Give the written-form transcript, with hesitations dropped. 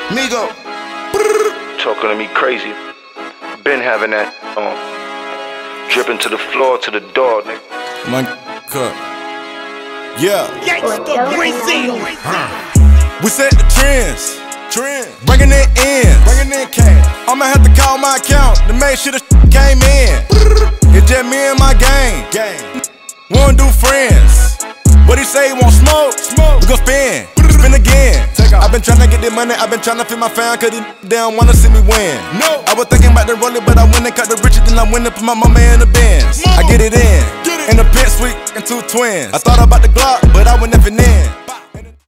Migo. Talking to me crazy. Been having that on. Dripping to the floor, to the door, nigga. My cut. Yeah. We set the trends. Bringing it in. Cash. I'ma have to call my account to make sure the came in. It's just me and my gang. Wanna do friends. What he say he want smoke? We gon' spin again. I've been tryna get this money, I've been tryna feed my fam, cause they don't wanna see me win. I was thinking about the rolling, but I went and cut the riches, then I went and put my mama in the Benz. I get it in the pit suite and 2 twins. I thought about the Glock, but I went never in.